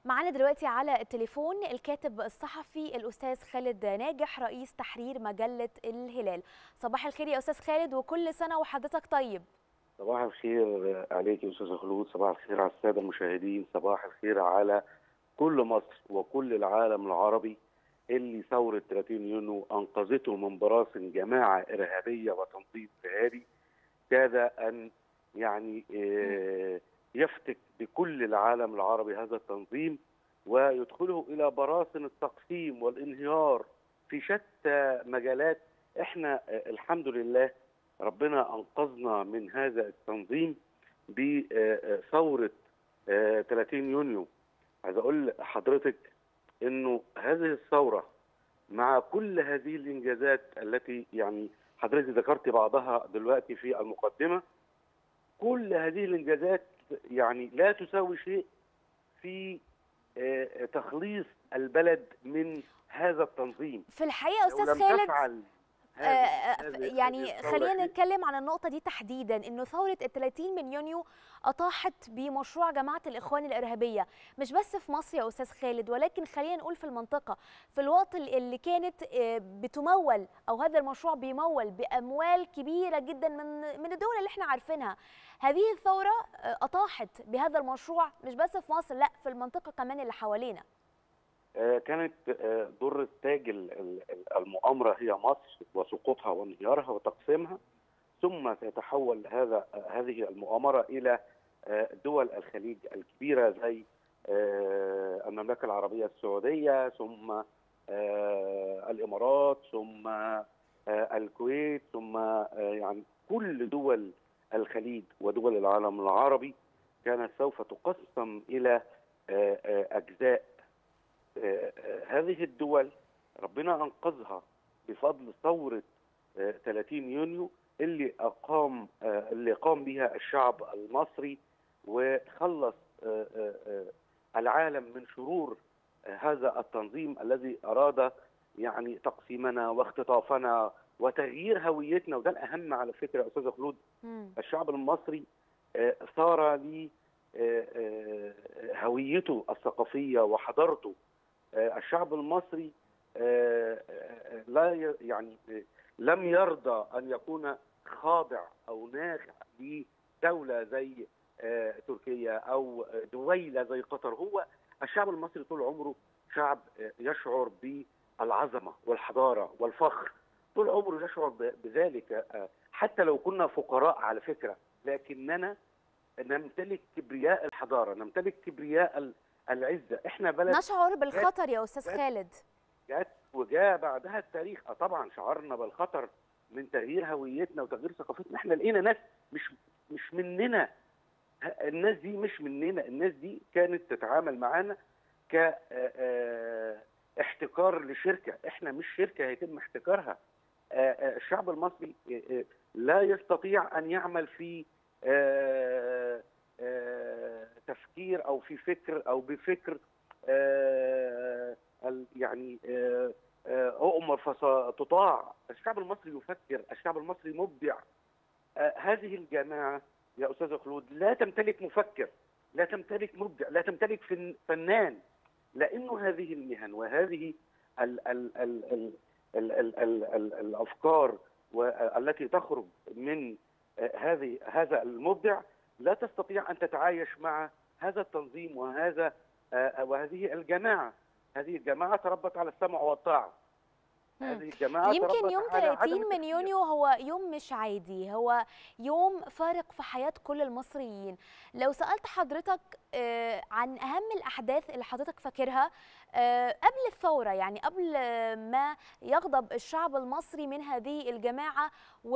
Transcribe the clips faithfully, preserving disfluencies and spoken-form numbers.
معانا دلوقتي على التليفون الكاتب الصحفي الأستاذ خالد ناجح رئيس تحرير مجلة الهلال. صباح الخير يا أستاذ خالد، وكل سنة وحضرتك طيب. صباح الخير عليك يا أستاذ خلود، صباح الخير على السادة المشاهدين، صباح الخير على كل مصر وكل العالم العربي اللي ثورة ثلاثين يونيو أنقذته من براثن جماعة إرهابية وتنظيم إرهابي كاد أن يعني يفتك بكل العالم العربي هذا التنظيم ويدخله إلى براثن التقسيم والانهيار في شتى مجالات. احنا الحمد لله ربنا أنقذنا من هذا التنظيم بثورة ثلاثين يونيو. عايز أقول لحضرتك إنه هذه الثورة مع كل هذه الإنجازات التي يعني حضرتك ذكرت بعضها دلوقتي في المقدمة، كل هذه الإنجازات يعني لا تساوي شيء في تخليص البلد من هذا التنظيم. في الحقيقة أستاذ خالد هذا آه يعني خلينا نتكلم عن النقطة دي تحديدا، انه ثورة الثلاثين من يونيو اطاحت بمشروع جماعة الاخوان الارهابية مش بس في مصر يا استاذ خالد، ولكن خلينا نقول في المنطقة، في الوقت اللي كانت بتمول او هذا المشروع بيمول باموال كبيرة جدا من من الدول اللي احنا عارفينها. هذه الثورة اطاحت بهذا المشروع مش بس في مصر، لا في المنطقة كمان اللي حوالينا. كانت در تاج المؤامرة هي مصر وسقوطها وانهيارها وتقسيمها، ثم سيتحول هذا هذه المؤامرة إلى دول الخليج الكبيرة زي المملكة العربية السعودية، ثم الإمارات، ثم الكويت، ثم يعني كل دول الخليج ودول العالم العربي كانت سوف تقسم إلى أجزاء. هذه الدول ربنا أنقذها بفضل ثورة ثلاثين يونيو اللي أقام اللي قام بها الشعب المصري وخلص العالم من شرور هذا التنظيم الذي أراد يعني تقسيمنا واختطافنا وتغيير هويتنا. وده الأهم على فكرة يا أستاذ خلود، الشعب المصري صار لي هويته الثقافية وحضارته. الشعب المصري لا يعني لم يرضى أن يكون خاضع أو ناخع لدولة زي تركيا أو دويلة زي قطر. هو الشعب المصري طول عمره شعب يشعر بالعظمة والحضارة والفخر، طول عمره يشعر بذلك حتى لو كنا فقراء على فكرة، لكننا نمتلك كبرياء الحضارة، نمتلك كبرياء العزة. احنا بلد نشعر بالخطر يا أستاذ خالد. جات وجاء بعدها التاريخ. اه طبعا شعرنا بالخطر من تغيير هويتنا وتغيير ثقافتنا. احنا لقينا ناس مش مش مننا، الناس دي مش مننا، الناس دي كانت تتعامل معانا كاحتكار لشركة. احنا مش شركة هيتم احتكارها. الشعب المصري لا يستطيع ان يعمل في تفكير او في فكر او بفكر يعني أؤمر فستطاع. الشعب المصري يفكر، الشعب المصري مبدع. هذه الجماعة يا أستاذ خلود لا تمتلك مفكر، لا تمتلك مبدع، لا تمتلك فنان، لأنه هذه المهن وهذه ال ال ال ال ال ال ال ال الأفكار التي تخرج من هذه هذا المبدع لا تستطيع أن تتعايش مع هذا التنظيم وهذا وهذه الجماعة. هذه الجماعة تربت على السمع والطاعة. هذه الجماعة يمكن يوم ثلاثين من يونيو هو يوم مش عادي، هو يوم فارق في حياة كل المصريين. لو سألت حضرتك عن أهم الأحداث اللي حضرتك فاكرها قبل الثورة، يعني قبل ما يغضب الشعب المصري من هذه الجماعة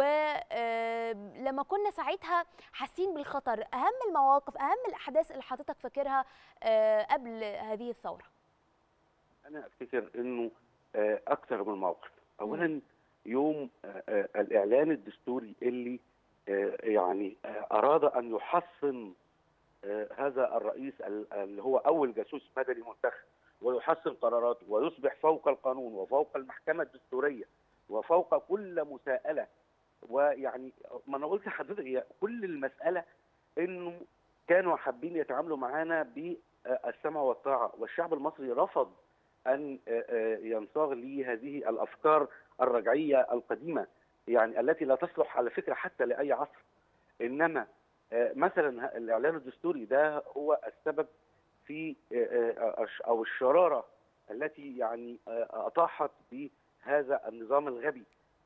ولما كنا ساعتها حاسين بالخطر، أهم المواقف أهم الأحداث اللي حضرتك فاكرها قبل هذه الثورة؟ أنا أفتكر إنه أكثر من موقف. أولا يوم الإعلان الدستوري اللي يعني أراد أن يحصن هذا الرئيس اللي هو أول جاسوس مدني منتخب ويحصن قراراته ويصبح فوق القانون وفوق المحكمة الدستورية وفوق كل مساءلة. ويعني ما أنا قلت لحضرتك هي كل المسألة إنه كانوا حابين يتعاملوا معانا السمع والطاعة، والشعب المصري رفض أن ينصاغ لهذه الأفكار الرجعية القديمة، يعني التي لا تصلح على فكرة حتى لأي عصر. إنما مثلا الإعلان الدستوري ده هو السبب في أو الشرارة التي يعني أطاحت بهذا النظام الغبي.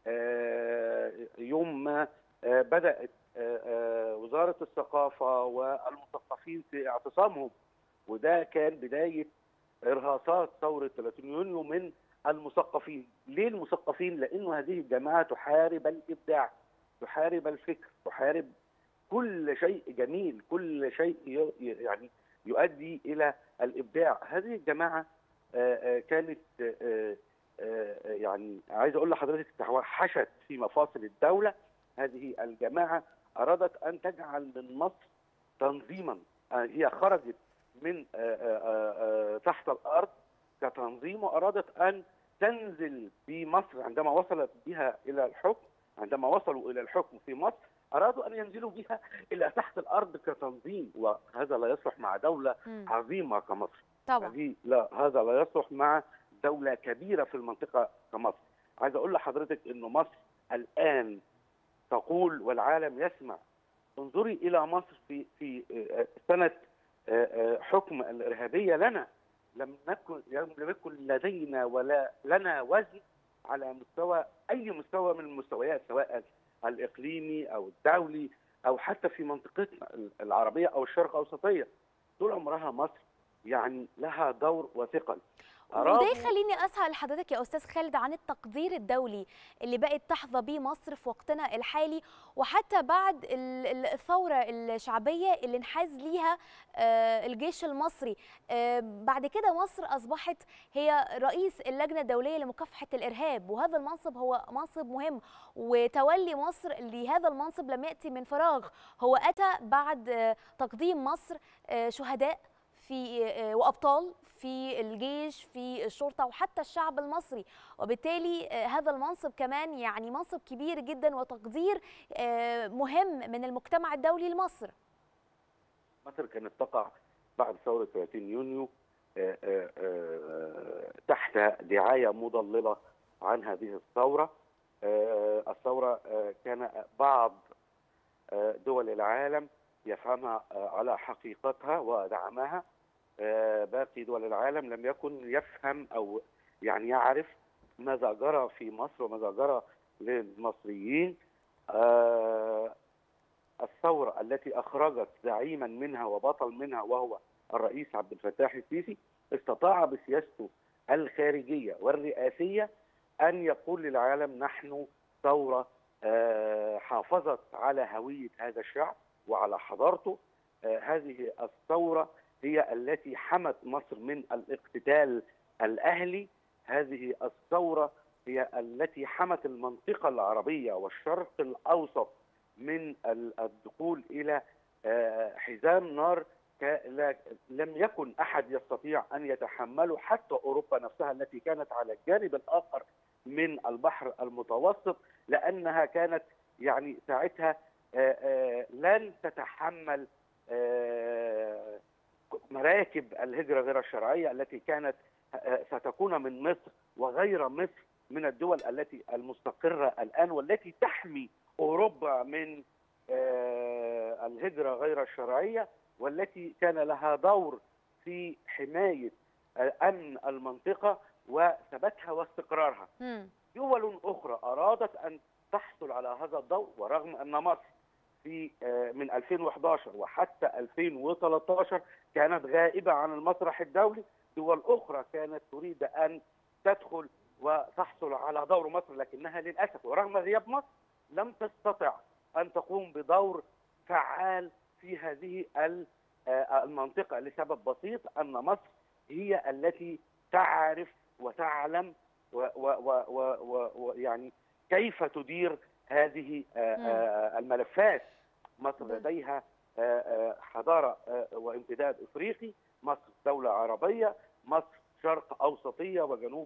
يوم ما بدأت وزارة الثقافة والمثقفين في اعتصامهم، وده كان بداية إرهاصات ثورة ثلاثين يونيو من المثقفين. ليه المثقفين؟ لأنه هذه الجماعة تحارب الإبداع، تحارب الفكر، تحارب كل شيء جميل، كل شيء يعني يؤدي إلى الإبداع. هذه الجماعة كانت يعني عايز أقول لحضرتك توحشت في مفاصل الدولة. هذه الجماعة أرادت أن تجعل من مصر تنظيما، هي خرجت من تحت الأرض كتنظيم، وأرادت أن تنزل بمصر عندما وصلت بها إلى الحكم. عندما وصلوا إلى الحكم في مصر أرادوا أن ينزلوا بها إلى تحت الأرض كتنظيم، وهذا لا يصلح مع دولة م. عظيمة كمصر. طبعا لا، هذا لا يصلح مع دولة كبيرة في المنطقة كمصر. عايز أقول لحضرتك إنه مصر الآن تقول والعالم يسمع. انظري إلى مصر في في سنة حكم الإرهابية لنا، لم نكن لم يكن لدينا ولا لنا وزن على مستوى أي مستوى من المستويات، سواء الإقليمي أو الدولي أو حتى في منطقتنا العربية أو الشرق أوسطية. طول عمرها مصر يعني لها دور وثقل. وده يخليني اسال حضرتك يا استاذ خالد عن التقدير الدولي اللي بقت تحظى به مصر في وقتنا الحالي، وحتى بعد الثوره الشعبيه اللي انحاز ليها الجيش المصري. بعد كده مصر اصبحت هي رئيس اللجنه الدوليه لمكافحه الارهاب، وهذا المنصب هو منصب مهم، وتولي مصر لهذا المنصب لم ياتي من فراغ، هو اتى بعد تقديم مصر شهداء في وابطال في الجيش، في الشرطه، وحتى الشعب المصري. وبالتالي هذا المنصب كمان يعني منصب كبير جدا وتقدير مهم من المجتمع الدولي لمصر. مصر كانت تقع بعد ثوره ثلاثين يونيو تحت دعايه مضلله عن هذه الثوره. الثوره كان بعض دول العالم يفهمها على حقيقتها ودعمها، باقي دول العالم لم يكن يفهم أو يعني يعرف ماذا جرى في مصر وماذا جرى للمصريين. الثورة التي أخرجت زعيما منها وبطل منها وهو الرئيس عبد الفتاح السيسي استطاع بسياسته الخارجية والرئاسية أن يقول للعالم نحن ثورة حافظت على هوية هذا الشعب وعلى حضارته. هذه الثورة هي التي حمت مصر من الاقتتال الأهلي. هذه الثورة هي التي حمت المنطقة العربية والشرق الأوسط من الدخول إلى حزام نار لم يكن أحد يستطيع أن يتحمله، حتى أوروبا نفسها التي كانت على الجانب الآخر من البحر المتوسط، لأنها كانت يعني ساعتها لن تتحمل مراكب الهجرة غير الشرعية التي كانت ستكون من مصر وغير مصر من الدول التي المستقرة الآن والتي تحمي أوروبا من الهجرة غير الشرعية، والتي كان لها دور في حماية أمن المنطقة وثباتها واستقرارها. دول أخرى أرادت أن تحصل على هذا الدور، ورغم أن مصر في من ألفين وأحد عشر وحتى ألفين وثلاثة عشر كانت غائبة عن المسرح الدولي، دول أخرى كانت تريد أن تدخل وتحصل على دور مصر، لكنها للأسف ورغم غياب مصر لم تستطع أن تقوم بدور فعال في هذه المنطقة لسبب بسيط، أن مصر هي التي تعرف وتعلم ويعني كيف تدير هذه الملفات. مصر لديها حضارة وامتداد إفريقي، مصر دولة عربية، مصر شرق أوسطية وجنوب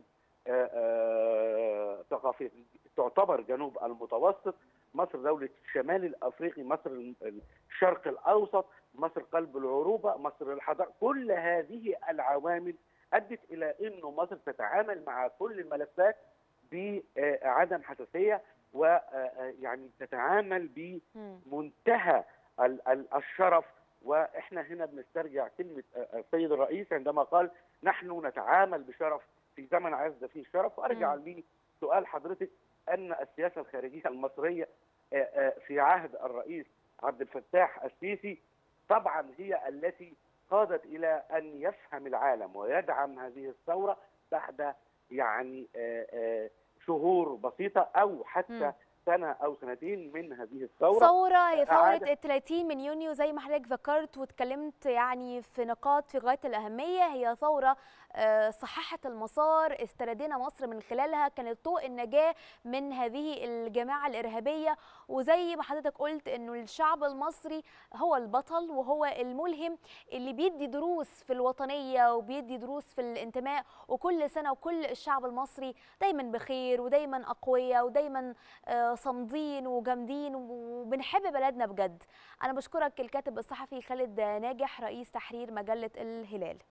ثقافي تعتبر جنوب المتوسط، مصر دولة الشمال الأفريقي، مصر الشرق الأوسط، مصر قلب العروبه، مصر الحضاره، كل هذه العوامل ادت الى انه مصر تتعامل مع كل الملفات بعدم حساسيه، ويعني تتعامل بمنتهى الشرف. واحنا هنا بنسترجع كلمه السيد الرئيس عندما قال نحن نتعامل بشرف في زمن عز فيه الشرف. وارجع لسؤال حضرتك ان السياسه الخارجيه المصريه في عهد الرئيس عبد الفتاح السيسي طبعا هي التي قادت الى ان يفهم العالم ويدعم هذه الثوره بعد يعني شهور بسيطه او حتى م. سنه او سنتين من هذه الثوره. ثوره هي ثوره ال ثلاثين من يونيو زي ما حضرتك ذكرت واتكلمت يعني في نقاط في غايه الاهميه. هي ثوره صححت المسار، استردينا مصر من خلالها، كانت طوق النجاه من هذه الجماعه الارهابيه. وزي ما حضرتك قلت انه الشعب المصري هو البطل وهو الملهم اللي بيدي دروس في الوطنيه وبيدي دروس في الانتماء، وكل سنه وكل الشعب المصري دايما بخير ودايما اقوياء ودايما صامدين وجامدين وبنحب بلدنا بجد. انا بشكرك الكاتب الصحفي خالد ناجح رئيس تحرير مجله الهلال.